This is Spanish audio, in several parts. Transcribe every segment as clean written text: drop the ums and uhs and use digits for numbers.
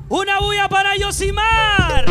Una bulla para Yosimar.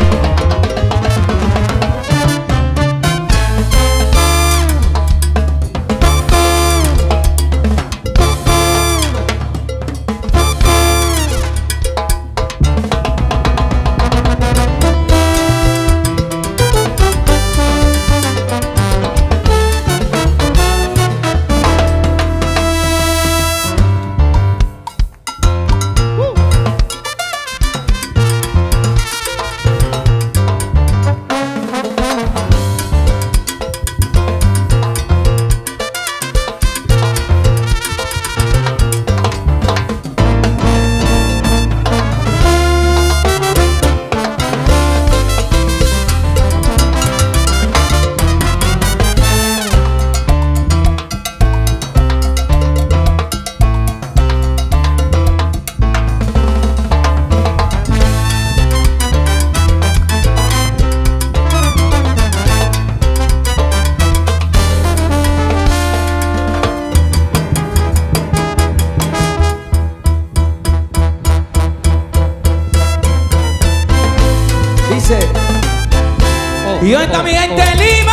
Y hoy está mi gente de Lima.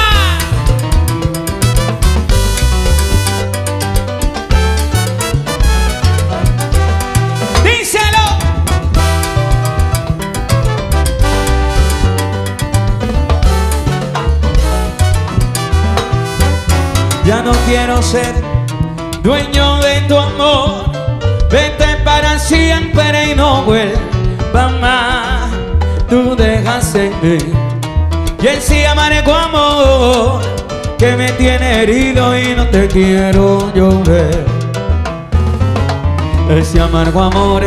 Díselo. Ya no quiero ser dueño de tu amor. Vete para siempre y no vuelva más. Tú dejaste en mí y ese amargo amor que me tiene herido y no te quiero llover. Ese amargo amor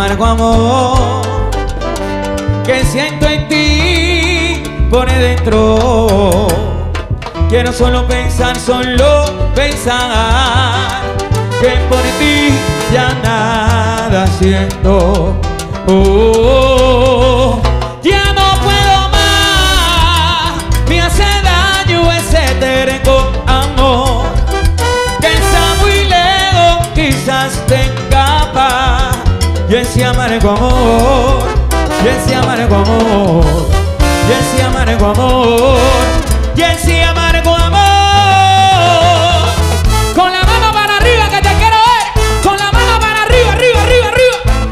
que siento en ti por dentro. Quiero solo pensar que por ti ya nada siento. Ya no puedo más, me hace daño ese terco amor que está muy lejos, quizás tenga paz. Y ese amargo amor, y ese amargo amor, y ese amargo amor, y ese amargo amor. Con la mano para arriba que te quiero ver, con la mano para arriba, arriba, arriba, arriba.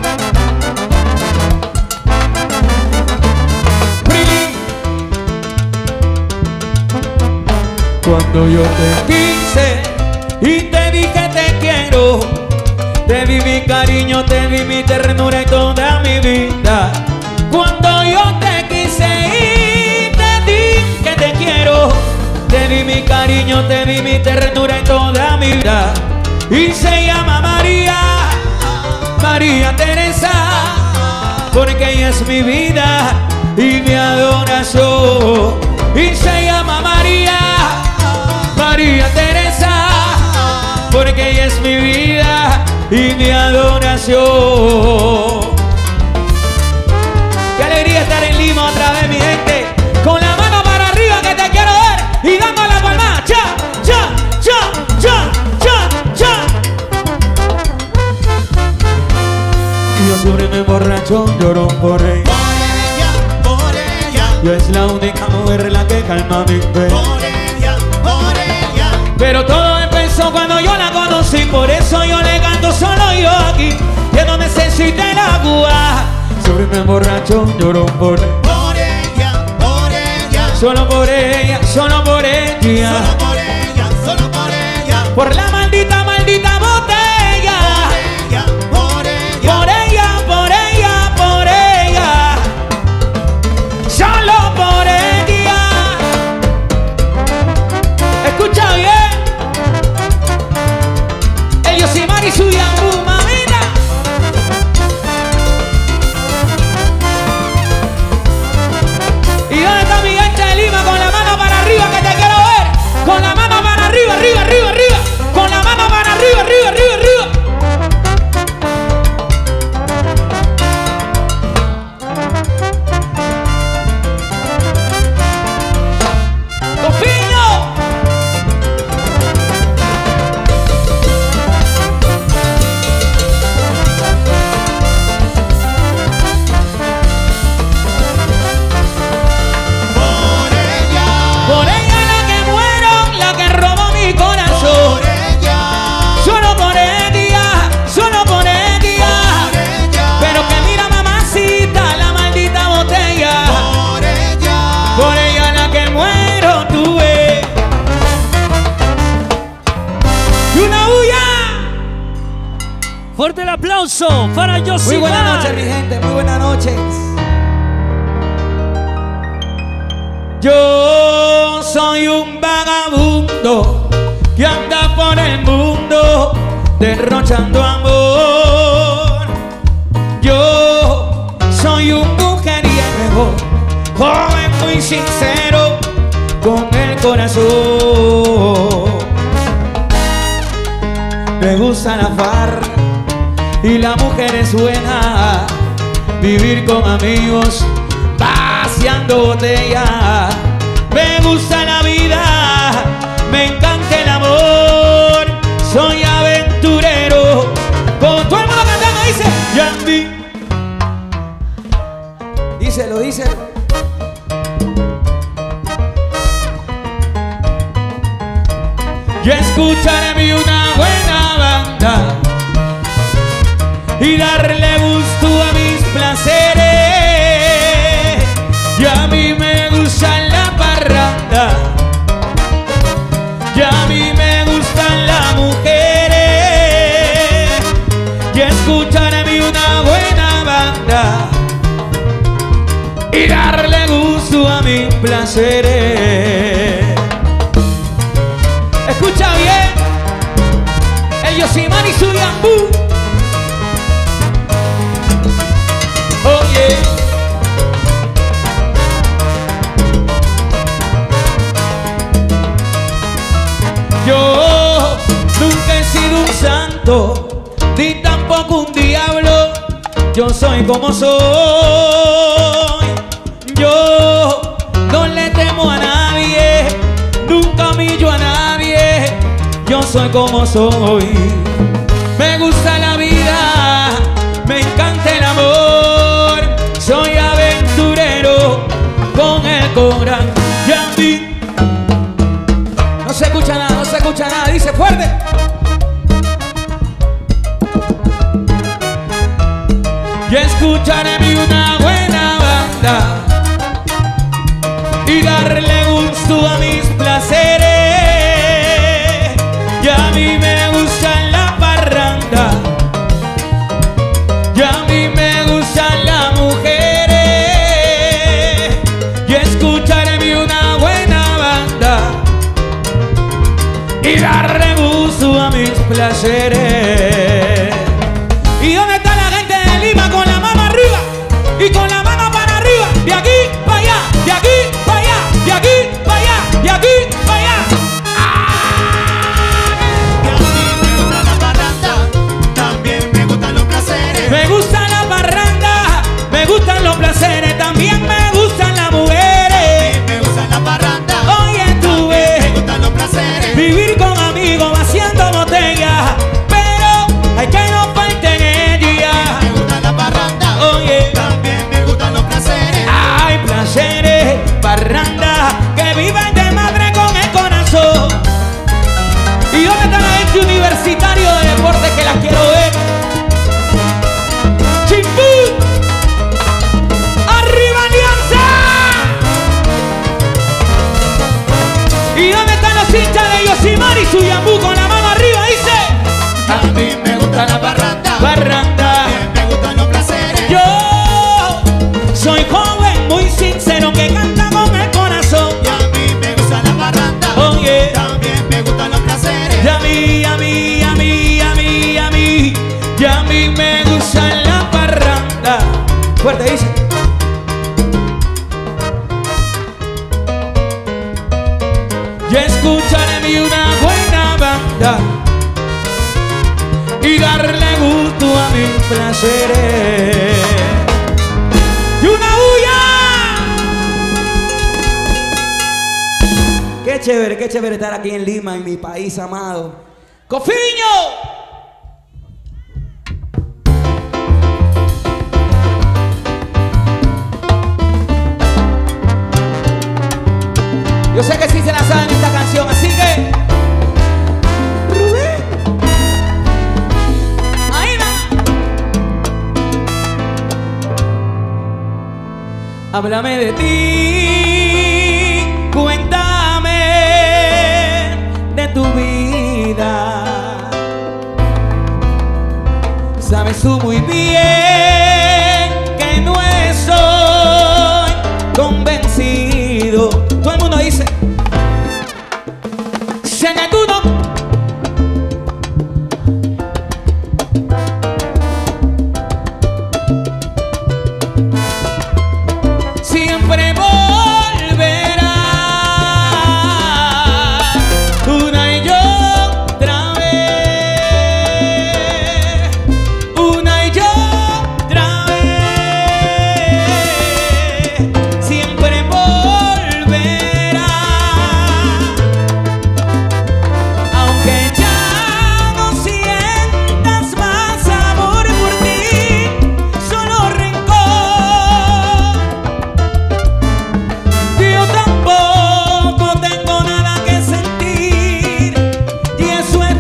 Cuando yo te quise y te dije te quiero, te vi mi cariño, te vi mi ternura y toda mi vida. Cuando yo te quise y te dije te quiero, te vi mi cariño, te vi mi ternura y toda mi vida. Y se llama María, María Teresa, porque ella es mi vida y mi adoración. Y se llama María, María Teresa, porque ella es mi vida y mi adoración. Qué alegría estar en Lima otra vez, mi gente. Con la mano para arriba que te quiero ver y dando la palma. Cha, cha, cha, cha, cha, cha. Y yo sobre me emborracho, lloro por ella. Por ella. Y es la única mujer la que calma mi fe. Pero todo empezó cuando yo la conocí, por eso yo le canto solo yo aquí, que no necesita el agua. Sobre me emborracho, lloro por ella, solo por ella, solo por ella, solo por ella, solo por ella, por la maldita, maldita botella. Por ella, por ella, por ella, por ella, solo por ella. Escucha bien. Yosimar y su yambú, mamita. ¿Y dónde está mi gente de Lima? Con la mano para arriba que te quiero ver. Con la mano aplauso para Yosimar. Muy buenas noches, mi gente, muy buenas noches. Yo soy un vagabundo que anda por el mundo derrochando amor. Yo soy un mujeriego, joven muy sincero, con el corazón. Me gusta la farra y la mujer es buena, vivir con amigos vaciando botella. Me gusta la vida, me encanta el amor, soy aventurero. Con todo el mundo cantando dice Yandy. Díselo, díselo. Yo escucharé una buena banda y darle gusto a mis placeres. Y a mí me gusta la parranda, y a mí me gustan las mujeres. Y escucharé una buena banda y darle gusto a mis placeres. Escucha bien, el Yosimar y su Yambú. Oye, yo nunca he sido un santo, ni tampoco un diablo. Yo soy como soy. Yo no le temo a nadie, nunca humillo a nadie. Yo soy como soy. Me gusta la vida, me encanta el amor, soy aventurero con el corazón. Yandy. No se escucha nada, no se escucha nada, dice fuerte. Y escucharé una buena banda y darle gusto a mis placeres. Y a mí me gusta la parranda, y a mí me gustan las mujeres. Y escucharé una buena banda y darle gusto a mis placeres. ¿Y dónde está la gente de Lima con la mano arriba y con la mano para arriba? De aquí para allá, de aquí para allá, de aquí para allá, de aquí para allá. Me gusta la parranda, me gustan los placeres, también me gustan las mujeres. Me gusta la parranda, Oye, tú ves, me gustan los placeres. vivir con amigos vaciando botellas, pero hay que no falten ellas. Me gusta la parranda, Oye, también me gustan los placeres. hay placeres, parranda, que viven de madre con el corazón. ¿Y dónde está la gente universitario de deportes que las quiero ver? ¡Chimpú! ¡Arriba Alianza! ¿Y dónde están los hinchas de Yosimar y su Yambú con la mano arriba? Dice A mí me gusta la parranda, parranda. también me gustan los placeres. Yo soy joven, muy sincero, que canta con el corazón. Y a mí me gusta la parranda, Oye, también me gustan los placeres. y a mí, a mí, a mí, a mí, a mí, y a mí me gusta la parranda. Fuerte dice. Y escucharé una buena banda y darle gusto a mis placeres. ¡Y una bulla! Qué chévere estar aquí en Lima, en mi país amado. ¡Cofiño! Yo sé que sí se la saben esta canción, así que Rubén, ahí va. Háblame de ti, cuéntame de tu vida. Sabes tú muy bien que no estoy convencido. Todo el mundo dice, sé que tú no. Siempre volverá una y otra vez, una y otra vez. Siempre volverá, aunque ya no sientas más amor por ti, solo rencor. Yo tampoco tengo nada que sentir y eso es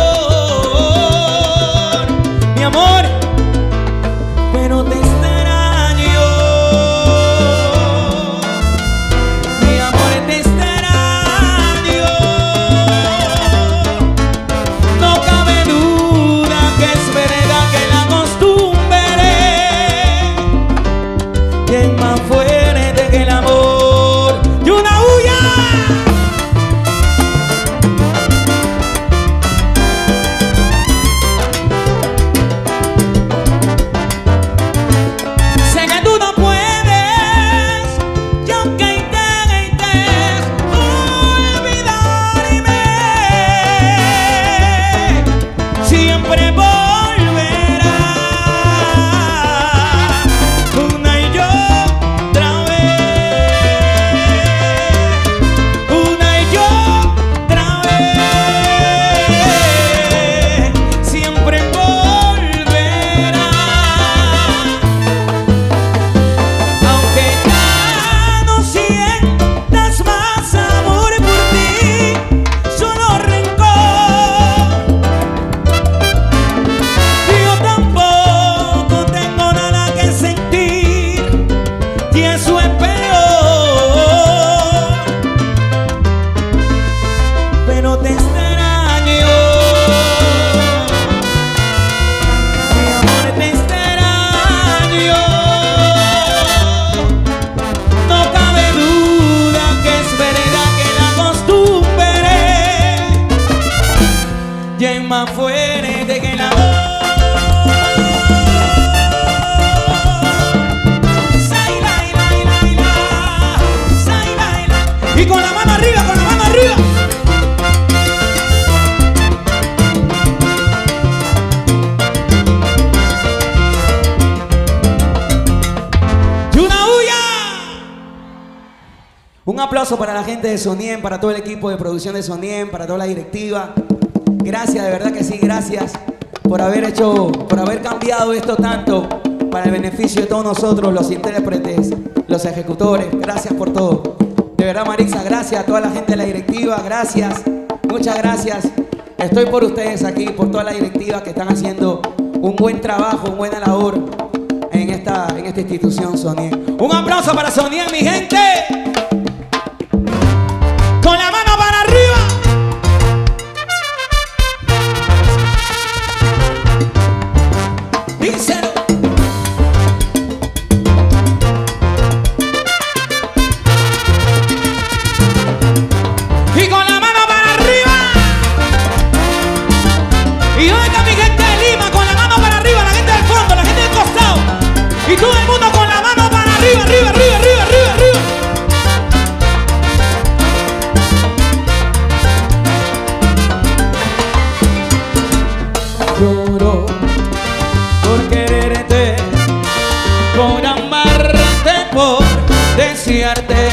peor, mi amor, pero te extraño. Mi amor, te extraño. No cabe duda que es verdad que la costumbre es más fuerte que el amor. ¡Y una huya! Sé que tú no puedes, y aunque intentes olvidarme, siempre volverá una y otra vez, una y otra vez, siempre volverá, aunque ya no sientas más amor por ti, solo rencor. Yo tampoco tengo nada que sentir y eso es peor, pero te extraño. Mi amor, te extraño. No cabe duda que es verdad que la costumbre ya es más fuerte que el amor. Sai, lai, lai, lai, la. Sai, lai, la. Y con la mano arriba, con la mano arriba. Y una huya. Un aplauso para la gente de Soniem, para todo el equipo de producción de Soniem, para toda la directiva. Gracias, de verdad que sí, gracias por haber cambiado esto tanto para el beneficio de todos nosotros, los intérpretes, los ejecutores. Gracias por todo. De verdad, Marixa, gracias a toda la gente de la directiva, gracias, muchas gracias. Estoy por ustedes aquí, por toda la directiva que están haciendo un buen trabajo, una buena labor en esta institución Soniem. Un aplauso para Soniem, mi gente. Con la mano para arriba. Díselo. Y con la mano para arriba. ¿Y dónde está mi gente de Lima? Con la mano para arriba, la gente del fondo, la gente del costado. Y todo el mundo con la mano para arriba, arriba, arriba, arriba, arriba, arriba. Lloro por quererte, por amarte, por desearte.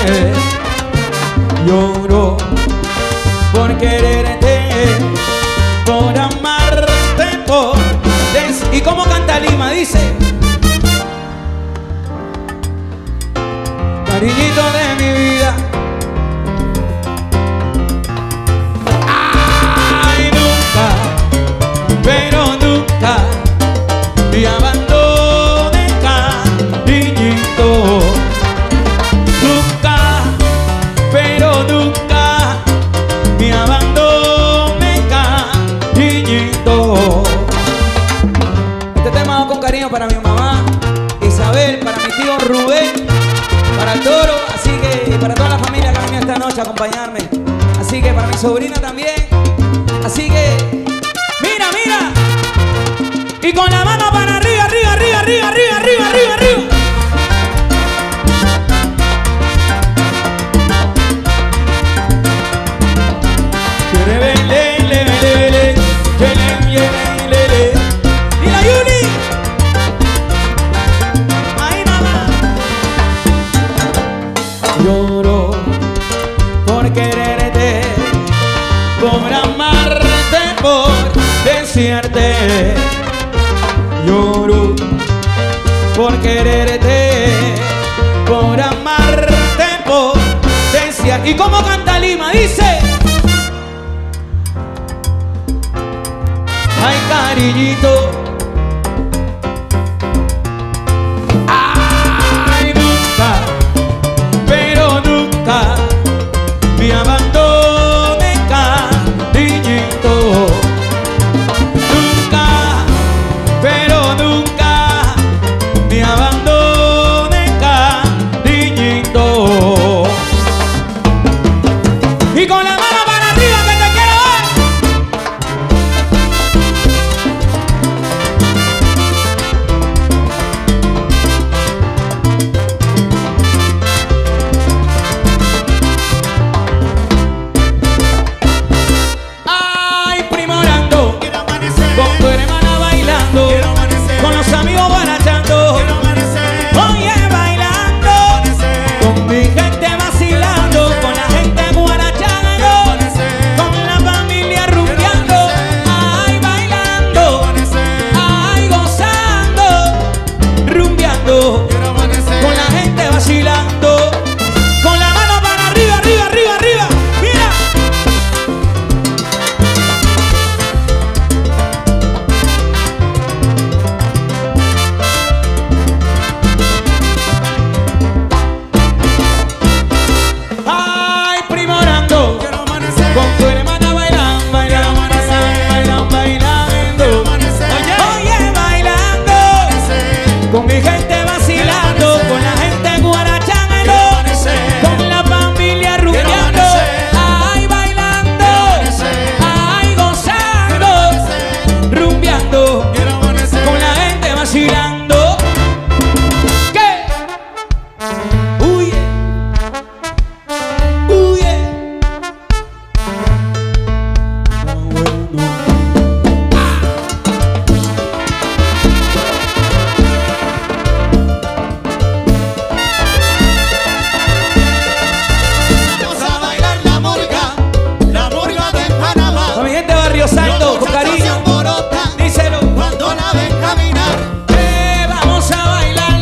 Lloro por quererte, por amarte, por ¿y cómo canta Lima? Dice: cariñito de mi vida, ay, nunca, pero nunca me abandone, cariñito. Nunca, pero nunca me abandone, cariñito. Este tema amigo Rubén, para el Toro, así que para toda la familia que ha venido esta noche a acompañarme, así que para mi sobrina también, así que mira, mira, y con la mano para arriba, arriba, arriba, arriba, arriba, arriba, arriba, arriba. Y la Yuli, ay mamá, lloro por quererte, por amarte, por desearte. Lloro por quererte, por amarte, por desearte. ¿Y cómo canta Lima? Dice: ay, cariñito, ay, nunca, pero nunca me abandone, cariñito. Nunca, pero nunca me abandone, cariñito. Y con la mano para arriba que te quiero ver. Ay, primorando, Quiero amanecer, con tu hermana bailando, quiero amanecer, con los amigos barachando, quiero amanecer, oye bailando, amanecer, con mi gente vacilando, con la gente guarachando, amanecer, con la familia rumbeando, ay bailando, amanecer, ay gozando, rumbeando, quiero amanecer, con la gente vacilando, con la mano para arriba, arriba, arriba, arriba, mira. Ay, primorando, quiero amanecer, con tu hermana bailando, bailando, bailando, bailando, amanecer, oye bailando, amanecer, con mi gente vacilando, con la gente guarachando, con la familia rumbeando, ay bailando, ay gozando, rumbeando, quiero amanecer, con la gente vacilando. ¿Qué? Huye, huye. vamos a bailar la murga de Panamá. A mi gente de Barrio Santo, con cariño, díselo. Cuando la ven caminar, Vamos a bailar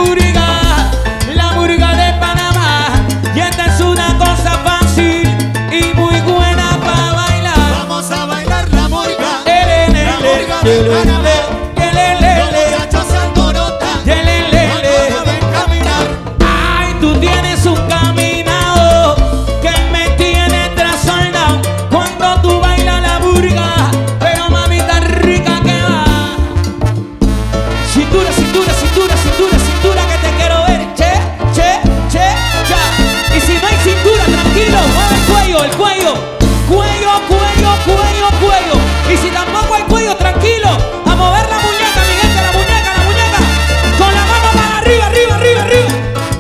la murga de Panamá. Y esta es una cosa fácil y muy buena para bailar. vamos a bailar la murga de Panamá. Los muchachos se alborotan cuando la ven caminar. Ay, tú tienes un caminado que me tiene trastornado cuando tú bailas la murga, pero mami tan rica que va. Cintura, cintura, cintura, cintura, cintura que te quiero ver. Che, che, che, cha. Y si no hay cintura, tranquilo, mueve el cuello, el cuello. Cuello, cuello, cuello, cuello. Y si tampoco hay cuello, tranquilo, a mover la muñeca, mi gente, la muñeca, la muñeca. Con la mano para arriba, arriba, arriba, arriba.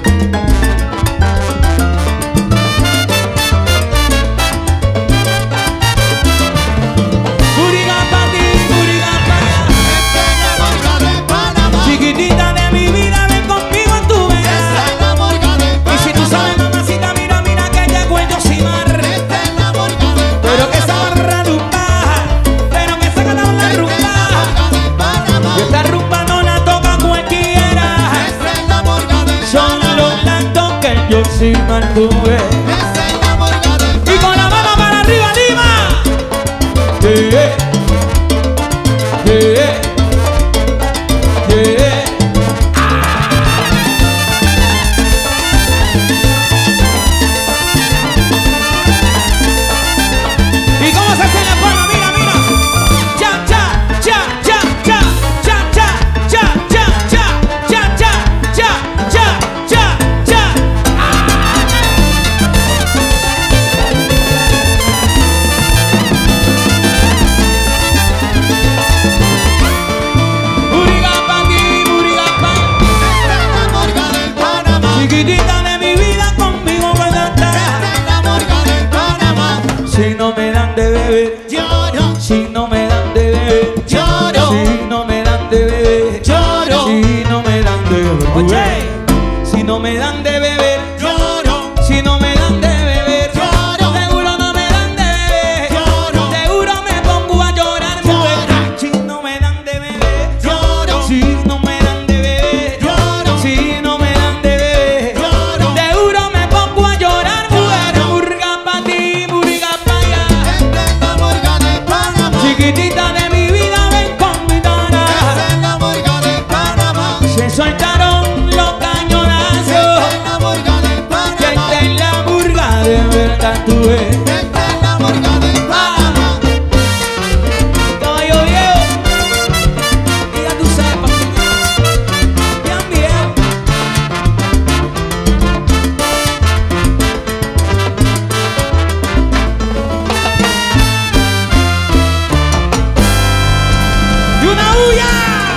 Muriga pa' ti, muriga pa' allá. Esta es la murga de Panamá. Chiquitita de mi vida, ven conmigo en tu Esta vena. es la murga de Y si tú sabes, Panamá. mamacita, mira, mira que ya cuello sin mar. Esta es la murga de Pero que esa Panamá. barra rumba, pero que esa gana la Esta es rumba. la murga de Panamá. Y esta rumba no la toca cualquiera. Esta es la murga de Son Panamá. los lantos que yo sí mantuve. Esta es la murga de Y con la mano para arriba, Lima. Yeah, yeah, yeah. ¿Y cómo se hace la palma? Mira, mira. Cha, cha, cha, cha, cha, cha, cha, cha, cha, cha, cha, cha, cha, cha. chiquitita de mi vida, conmigo van a estar. Esta es la murga de Panamá. Si no me dan de beber, Lloro, si no me dan de beber, lloro, si no me dan de beber, lloro, si no me dan de beber, Oye, si no me dan de beber, lloro, si no me dan de beber, lloro, seguro no me dan de beber, lloro, seguro me pongo a llorar, mujer. Si no me dan de beber, lloro, si no me dan de beber, lloro, si no me dan de beber, lloro. seguro me pongo a llorar, mujer. Murga pa' ti, murga pa' allá. Esta es la murga de Panamá. Chiquitita de mi vida, ven con mi tana. Esta es la murga de Panamá. Se soltaron los cañonazos. Esta es la murga de Y Panamá. esta es la murga de verdad, tú ves. Esta es la murga de Panamá. Caballo viejo, y ya tú sabes, papi. Bien viejo. ¡Y una bulla!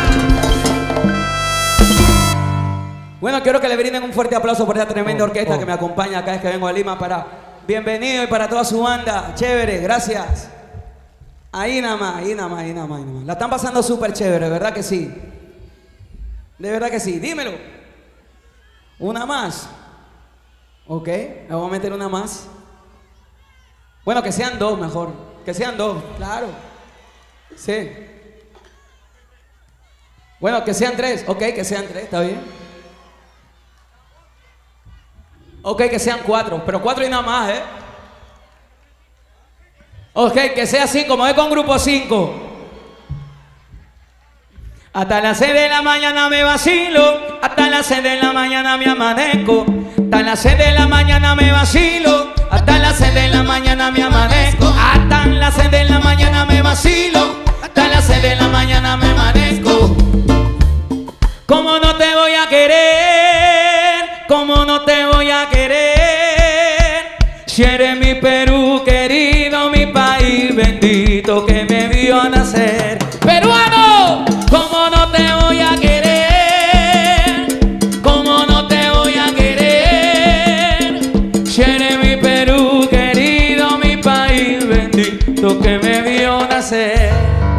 Bueno, quiero que le brinden un fuerte aplauso por esta tremenda orquesta que me acompaña cada vez que vengo a Lima para bienvenido y para toda su banda. Chévere, gracias. Ahí nada más, ahí nada más, ahí nada más, ahí nada más. La están pasando súper chévere, ¿verdad que sí? De verdad que sí. Dímelo. Una más. Ok, le voy a meter una más. Bueno, que sean dos mejor. Que sean dos, claro. Sí. Bueno, que sean tres. Ok, que sean tres, está bien. Ok, que sean cuatro, pero cuatro y nada más, ¿eh? Ok, que sea cinco, me voy con grupo 5. Hasta las 6 de la mañana me vacilo, hasta las 6 de la mañana me amanezco, hasta las 6 de la mañana me vacilo, hasta las 6 de la mañana me amanezco, hasta las 6 de la mañana me vacilo, hasta las 6 de la mañana me amanezco. ¿Cómo no te voy a querer? ¿Cómo no te voy a querer? Si eres mi Perú querido, mi país bendito que me vio nacer. ¡Peruano! ¿Cómo no te voy a querer? ¿Cómo no te voy a querer? Si eres mi Perú querido, mi país bendito que me vio nacer.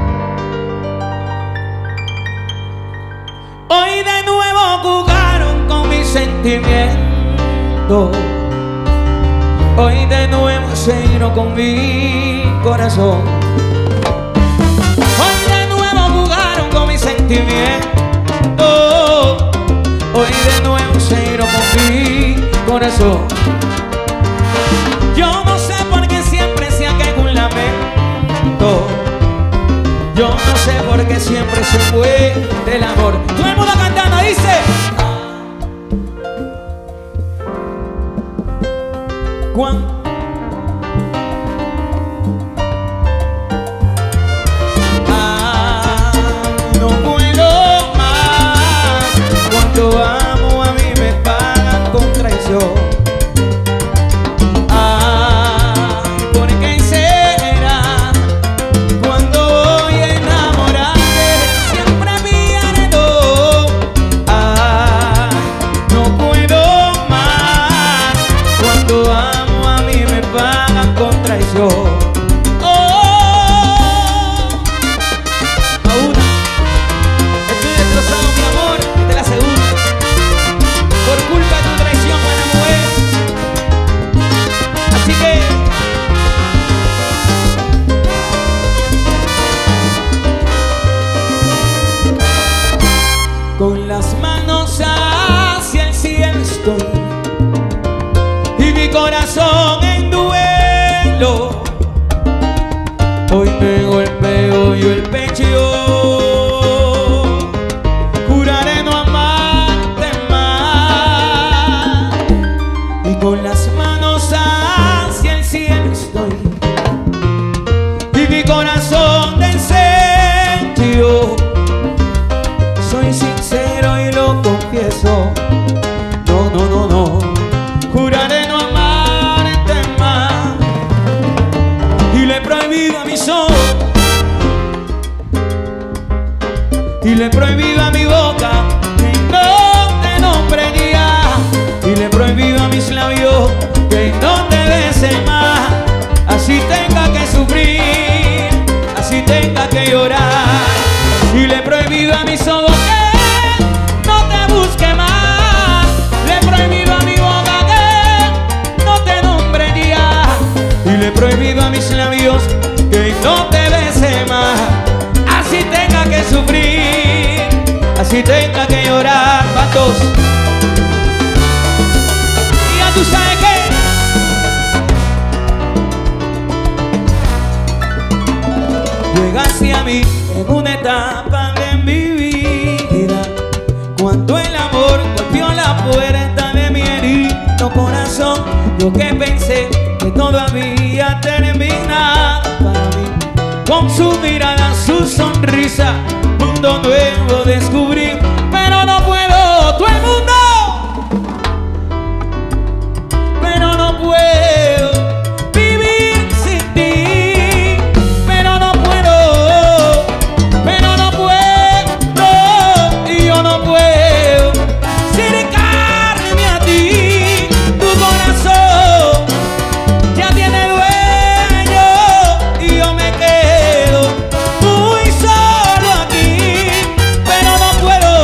Hoy de nuevo jugaron con mis sentimientos. Hoy de nuevo se hirió con mi corazón. Hoy de nuevo jugaron con mis sentimientos. Hoy de nuevo se hirió con mi corazón. Yo no sé por qué siempre se aqueja un lamento. Yo no sé por qué siempre se fue del amor. Todo el mundo cantando, dice. Cuando no puedo más. Cuando amo a mí me pagan con traición. ¿Por qué será? Cuando voy a enamorarme siempre pierdo. No puedo más. Cuando amo a mí me pagan con traición. Estoy destrozado, mi amor, y te la aseguro. Por culpa de tu traición, buena mujer. Así que con las manos hacia el cielo estoy y mi corazón en duelo. si tenga que llorar. ¿Cuántos? Y ya tú sabes que llegaste a mí en una etapa de mi vida, cuando el amor golpeó la puerta de mi herido corazón. Yo que pensé que todo había terminado para mí, con su mirada, su sonrisa, mundo nuevo descubrí. Pero no puedo, todo el mundo, pero no puedo vivir sin ti. Pero no puedo, y yo no puedo acercarme a ti. Tu corazón ya tiene dueño y yo me quedo muy solo aquí. Pero no puedo,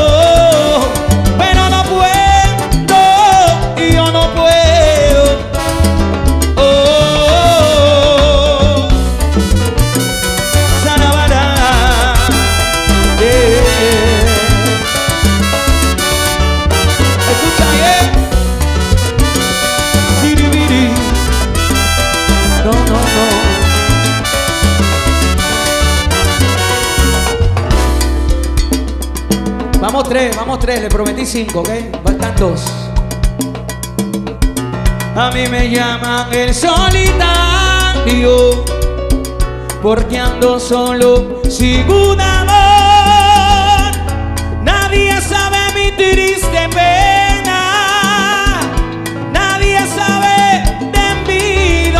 y yo no puedo. Oh, Sanabara, escucha bien. Siribiri. No, no, no. Vamos tres, le prometí 5, ¿ok? Faltan 2. A mí me llaman el solitario, porque ando solo sin un amor. Nadie sabe mi triste pena, nadie sabe de mi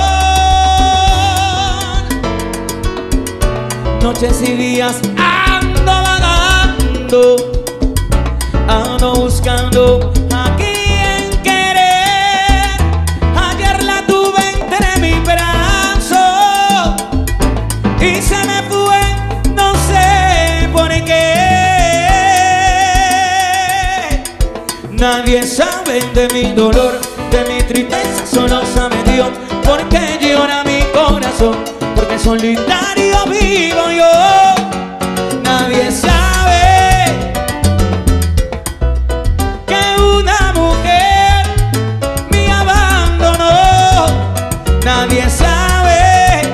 dolor. Noches y días ando vagando, ando buscando a quien querer. Ayer la tuve entre mis brazos y se me fue, no sé por qué. Nadie sabe de mi dolor, de mi tristeza, solo sabe Dios, porque llora mi corazón, porque solitario vivo yo. Nadie sabe que una mujer me abandonó. Nadie sabe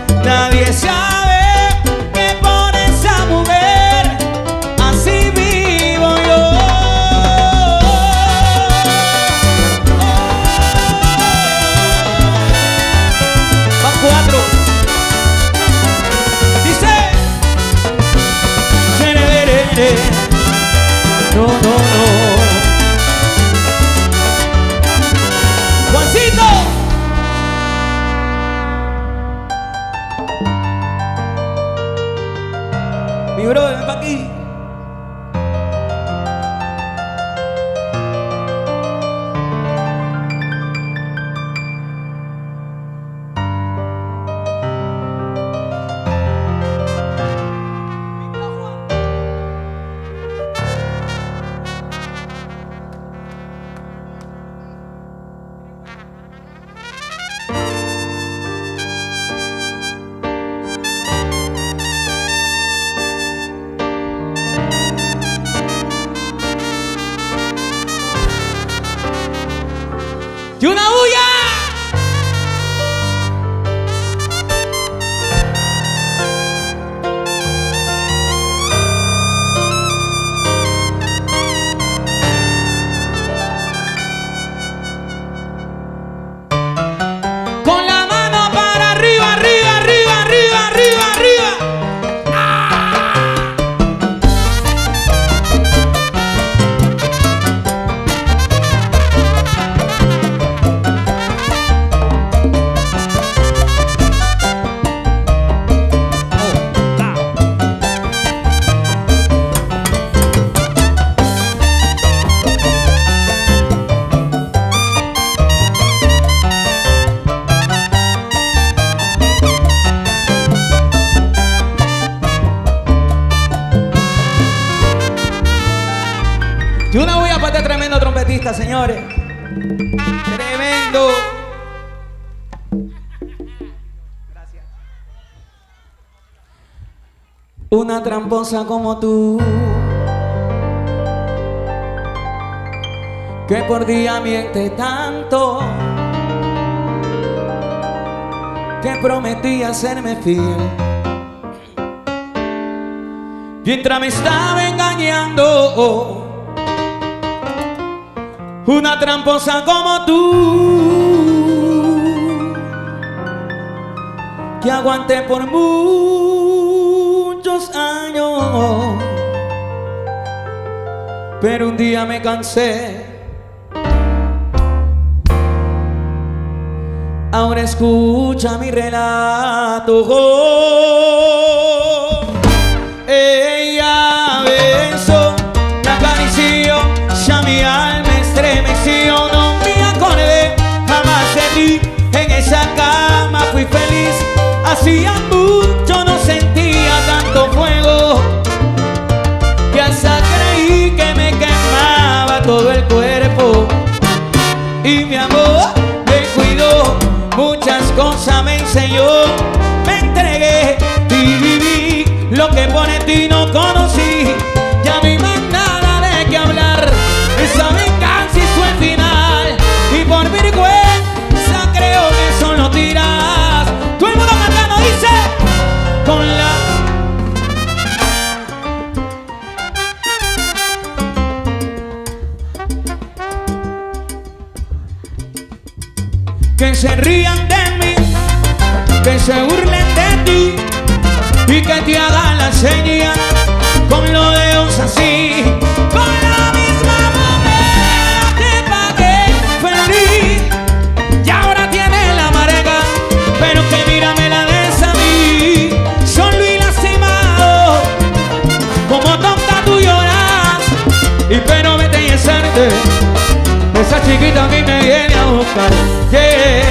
que por esa mujer así vivo yo. Van 4. Dice: no, no, no. Juancito. Mi bro, ven pa' aquí. ¡Y una bulla! Con la mano para arriba, arriba, arriba, arriba, arriba, arriba. Y una bulla para este tremendo trompetista, señores. Tremendo. Gracias. Una tramposa como tú que por día miente tanto, que prometía serme fiel, mientras me estaba engañando. Una tramposa como tú, que aguanté por muchos años, pero un día me cansé. Ahora escucha mi relato. Ella besó, me acarició, ya mi alma estremeció. No me acordé jamás de ti, en esa cama fui feliz. Hacía mucho no sentía tanto fuego, que hasta creí que me quemaba todo el cuerpo. Y mi amor me cuidó, muchas cosas me enseñó, me entregué y viví lo que por ti no conocí. Ya no hay más nada de qué hablar, esa venganza hizo el final, y por vergüenza creo que solo tiras. Todo el mundo cantando dice con la... Que se rían de mí, que se burlen de ti y que te hagan la señal con los dedos así. Con la misma moneda te pagué feliz y ahora tienes la amarga, pero que mírame la des a mí. Solo y lastimado, como tonta tú lloras, y pero vete y esarte. Esa chiquita a mí me viene a buscar. Yeah,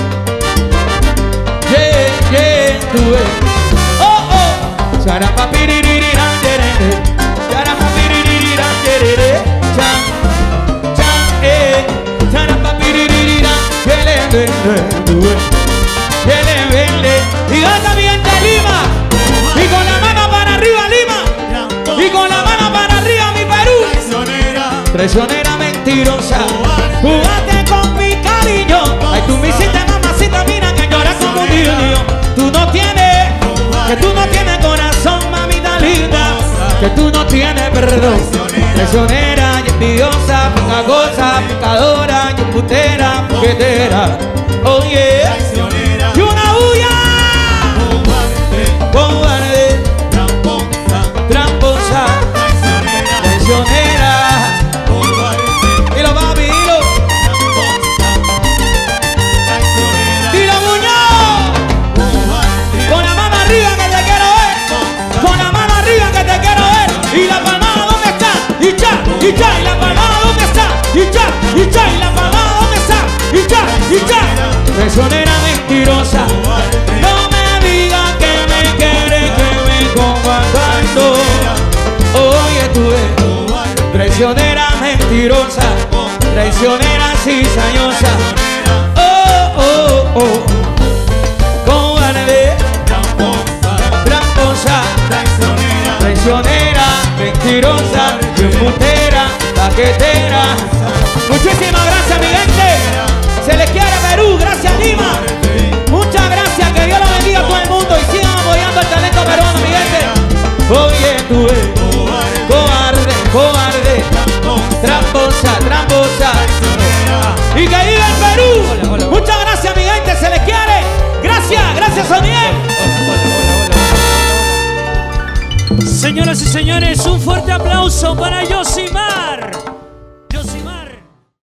yeah, yeah, tú ves. Oh, oh. Charapa piriririrán, yerere. Charapa piriririrán, yerere. Chan, chan, charapa piriririrán, yerere. Tú ves. Yerere. Y gata bien de Lima. Y con la mano para arriba, Lima. Y con la mano para arriba, mi Perú. Traicionera mentirosa, jugaste con mi cariño. Ay, tú me hiciste mamacita, mira que lloras como un niño. Tú no tienes, que tú no tienes corazón, mamita linda, que tú no tienes perdón. Traicionera y envidiosa, pegajosa, pecadora y embustera, juguetera. Oh yeah, y una bulla, cobarde, tramposa, traicionera. Y ya, y la palmada dónde está, y ya, y la palmada dónde está, y ya. Traicionera mentirosa, no me digas que me quiere, que me comandando. Oye tú ves, traicionera mentirosa, traicionera cizañosa. Oh, oh, oh, cobarde, tramposa, traicionera mentirosa, embustera, paquetera. Muchísimas gracias, mi gente. Se les quiere, Perú. Gracias, Lima. Muchas gracias. Que Dios los bendiga a todo el mundo y sigan apoyando el talento peruano, mi gente. Oye, tú ves, cobarde, cobarde, tramposa, tramposa. Y que viva el Perú. Muchas gracias, mi gente. Se les quiere. Gracias, gracias, Soniel. Señoras y señores, un fuerte aplauso para Yosimar.